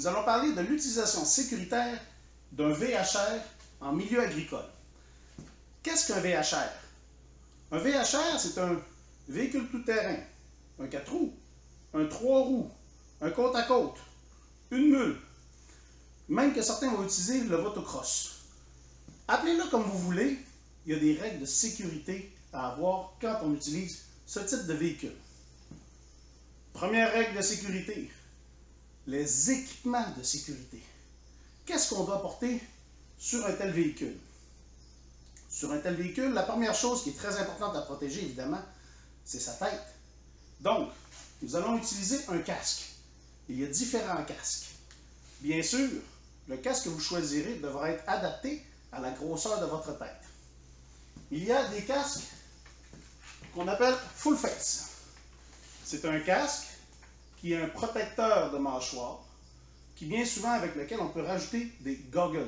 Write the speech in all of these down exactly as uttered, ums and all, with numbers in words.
nous allons parler de l'utilisation sécuritaire d'un V H R en milieu agricole. Qu'est-ce qu'un V H R? Un V H R, c'est un véhicule tout-terrain, un quatre roues, un trois roues, un côte-à-côte, une mule, même que certains vont utiliser le motocross. Appelez-le comme vous voulez, il y a des règles de sécurité à avoir quand on utilise ce type de véhicule. Première règle de sécurité, les équipements de sécurité. Qu'est-ce qu'on doit porter sur un tel véhicule? Sur un tel véhicule, la première chose qui est très importante à protéger, évidemment, c'est sa tête. Donc, nous allons utiliser un casque. Il y a différents casques. Bien sûr, le casque que vous choisirez devra être adapté à la grosseur de votre tête. Il y a des casques qu'on appelle full face. C'est un casque qui est un protecteur de mâchoire, qui vient souvent avec lequel on peut rajouter des goggles.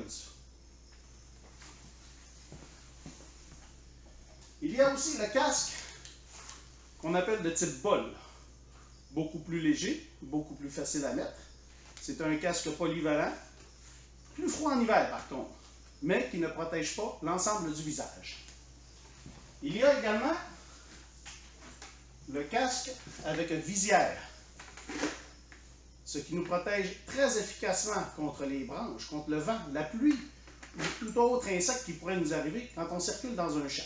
Il y a aussi le casque qu'on appelle de type bol. Beaucoup plus léger, beaucoup plus facile à mettre. C'est un casque polyvalent, plus froid en hiver par contre, mais qui ne protège pas l'ensemble du visage. Il y a également le casque avec visière, ce qui nous protège très efficacement contre les branches, contre le vent, la pluie ou tout autre insecte qui pourrait nous arriver quand on circule dans un champ.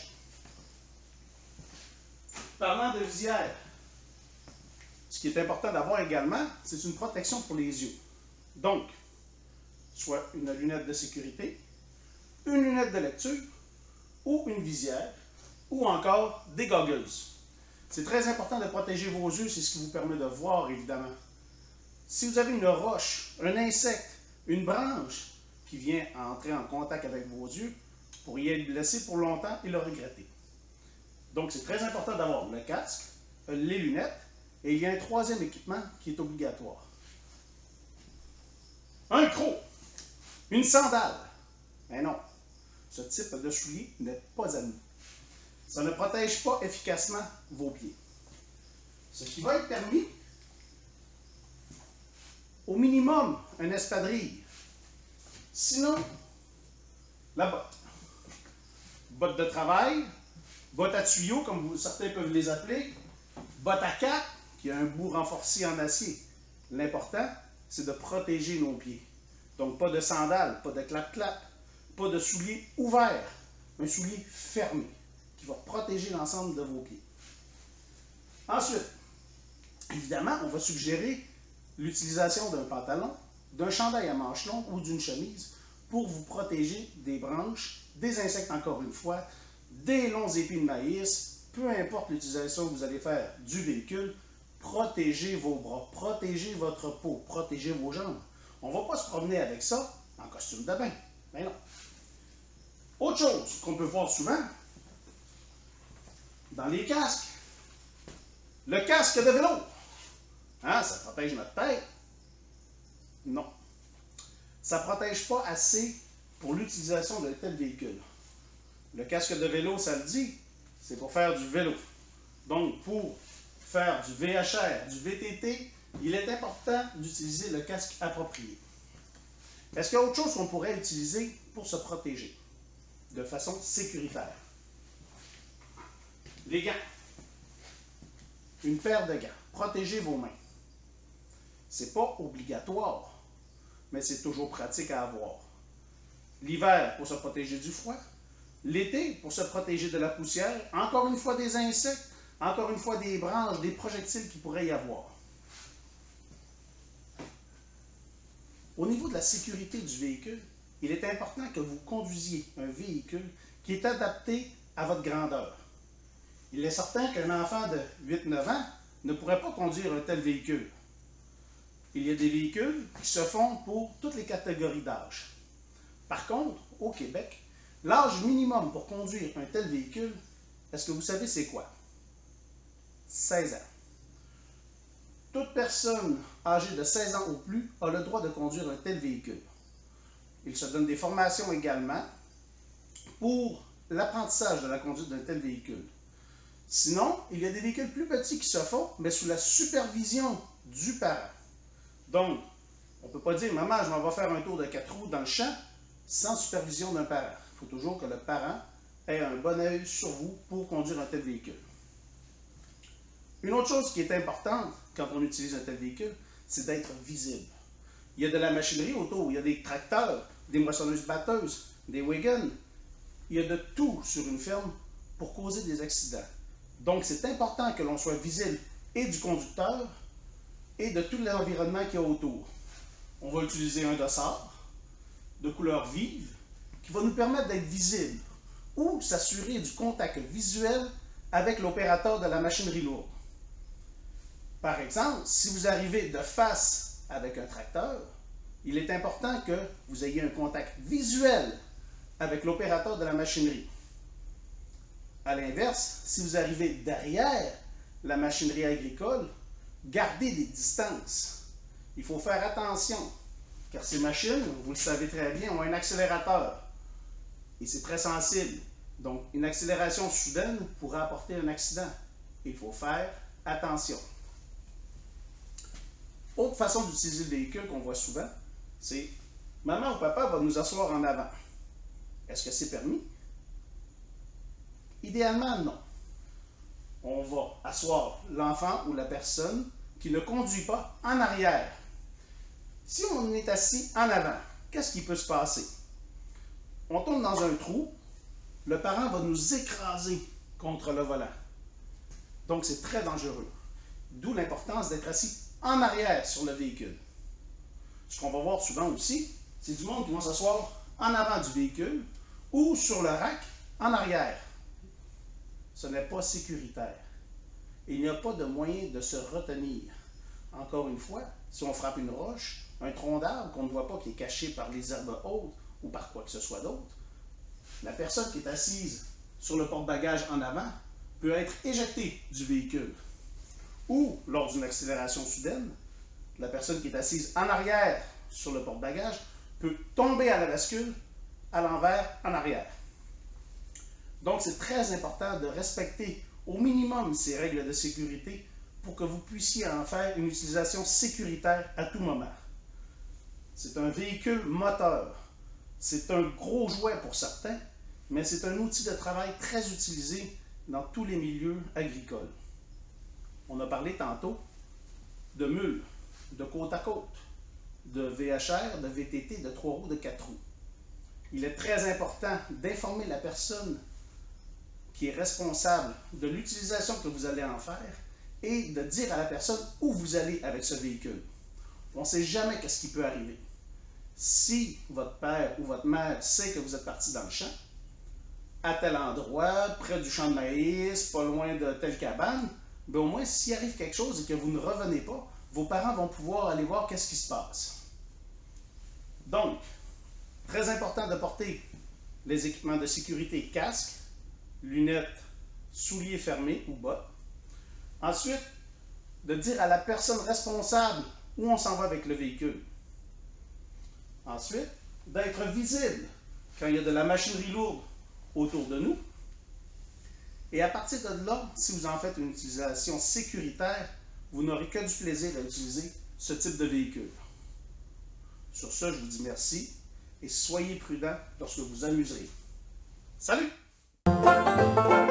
Parlant de visière, ce qui est important d'avoir également, c'est une protection pour les yeux. Donc, soit une lunette de sécurité, une lunette de lecture, ou une visière, ou encore des goggles. C'est très important de protéger vos yeux, c'est ce qui vous permet de voir, évidemment. Si vous avez une roche, un insecte, une branche qui vient entrer en contact avec vos yeux, vous pourriez le laisser pour longtemps et le regretter. Donc, c'est très important d'avoir le casque, les lunettes, et il y a un troisième équipement qui est obligatoire. Un croc, une sandale. Mais non, ce type de soulier n'est pas admis. Ça ne protège pas efficacement vos pieds. Ce qui va être permis, au minimum, un espadrille. Sinon, la botte. Botte de travail, botte à tuyaux, comme vous, certains peuvent les appeler, botte à cap, qui a un bout renforcé en acier. L'important, c'est de protéger nos pieds. Donc, pas de sandales, pas de clap-clap, pas de souliers ouverts, un soulier fermé, qui va protéger l'ensemble de vos pieds. Ensuite, évidemment, on va suggérer l'utilisation d'un pantalon, d'un chandail à manches longues ou d'une chemise pour vous protéger des branches, des insectes encore une fois, des longs épis de maïs, peu importe l'utilisation que vous allez faire du véhicule, protégez vos bras, protégez votre peau, protégez vos jambes. On ne va pas se promener avec ça en costume de bain. Mais non. Autre chose qu'on peut voir souvent dans les casques, le casque de vélo. Hein, ça protège notre tête? Non. Ça ne protège pas assez pour l'utilisation d'un tel véhicule. Le casque de vélo, ça le dit, c'est pour faire du vélo. Donc, pour faire du V H R, du V T T, il est important d'utiliser le casque approprié. Est-ce qu'il y a autre chose qu'on pourrait utiliser pour se protéger de façon sécuritaire? Les gants. Une paire de gants. Protégez vos mains. Ce n'est pas obligatoire, mais c'est toujours pratique à avoir. L'hiver, pour se protéger du froid. L'été, pour se protéger de la poussière. Encore une fois, des insectes. Encore une fois, des branches, des projectiles qui pourraient y avoir. Au niveau de la sécurité du véhicule, il est important que vous conduisiez un véhicule qui est adapté à votre grandeur. Il est certain qu'un enfant de huit neuf ans ne pourrait pas conduire un tel véhicule. Il y a des véhicules qui se font pour toutes les catégories d'âge. Par contre, au Québec, l'âge minimum pour conduire un tel véhicule, est-ce que vous savez c'est quoi? seize ans. Toute personne âgée de seize ans ou plus a le droit de conduire un tel véhicule. Il se donne des formations également pour l'apprentissage de la conduite d'un tel véhicule. Sinon, il y a des véhicules plus petits qui se font, mais sous la supervision du parent. Donc, On ne peut pas dire, maman, je m'en vais faire un tour de quatre roues dans le champ sans supervision d'un parent. Il faut toujours que le parent ait un bon œil sur vous pour conduire un tel véhicule. Une autre chose qui est importante quand on utilise un tel véhicule, c'est d'être visible. Il y a de la machinerie autour, il y a des tracteurs, des moissonneuses-batteuses, des wagons. Il y a de tout sur une ferme pour causer des accidents. Donc, c'est important que l'on soit visible et du conducteur et de tout l'environnement qu'il y a autour. On va utiliser un dossard de couleur vive qui va nous permettre d'être visible ou s'assurer du contact visuel avec l'opérateur de la machinerie lourde. Par exemple, si vous arrivez de face avec un tracteur, il est important que vous ayez un contact visuel avec l'opérateur de la machinerie. À l'inverse, si vous arrivez derrière la machinerie agricole, gardez des distances. Il faut faire attention, car ces machines, vous le savez très bien, ont un accélérateur. Et c'est très sensible. Donc, une accélération soudaine pourrait apporter un accident. Il faut faire attention. Autre façon d'utiliser le véhicule qu'on voit souvent, c'est maman ou papa va nous asseoir en avant. Est-ce que c'est permis? Idéalement, non. On va asseoir l'enfant ou la personne qui ne conduit pas en arrière. Si on est assis en avant, qu'est-ce qui peut se passer? On tombe dans un trou, le parent va nous écraser contre le volant. Donc, c'est très dangereux. D'où l'importance d'être assis en arrière sur le véhicule. Ce qu'on va voir souvent aussi, c'est du monde qui va s'asseoir en avant du véhicule ou sur le rack en arrière. Ce n'est pas sécuritaire. Il n'y a pas de moyen de se retenir. Encore une fois, si on frappe une roche, un tronc d'arbre qu'on ne voit pas qui est caché par les herbes hautes ou par quoi que ce soit d'autre, la personne qui est assise sur le porte-bagages en avant peut être éjectée du véhicule. Ou, lors d'une accélération soudaine, la personne qui est assise en arrière sur le porte-bagages peut tomber à la bascule à l'envers en arrière. Donc, c'est très important de respecter au minimum ces règles de sécurité pour que vous puissiez en faire une utilisation sécuritaire à tout moment. C'est un véhicule moteur. C'est un gros jouet pour certains, mais c'est un outil de travail très utilisé dans tous les milieux agricoles. On a parlé tantôt de mules, de côte à côte, de V H R, de V T T, de trois roues, de quatre roues. Il est très important d'informer la personne qui est responsable de l'utilisation que vous allez en faire et de dire à la personne où vous allez avec ce véhicule. On ne sait jamais qu'est-ce qui peut arriver. Si votre père ou votre mère sait que vous êtes parti dans le champ, à tel endroit, près du champ de maïs, pas loin de telle cabane, bien au moins s'il arrive quelque chose et que vous ne revenez pas, vos parents vont pouvoir aller voir qu'est-ce qui se passe. Donc, très important de porter les équipements de sécurité, casque, lunettes, souliers fermés ou bottes. Ensuite, de dire à la personne responsable où on s'en va avec le véhicule. Ensuite, d'être visible quand il y a de la machinerie lourde autour de nous. Et à partir de là, si vous en faites une utilisation sécuritaire, vous n'aurez que du plaisir à utiliser ce type de véhicule. Sur ce, je vous dis merci et soyez prudents lorsque vous amuserez. Salut!